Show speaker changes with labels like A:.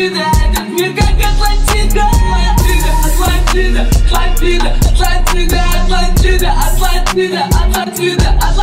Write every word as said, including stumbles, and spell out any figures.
A: Атлантида, этот мир как Атлантида. Атлантида, Атлантида, Атлантида, Атлантида, Атлантида, Атлантида, Атлантида.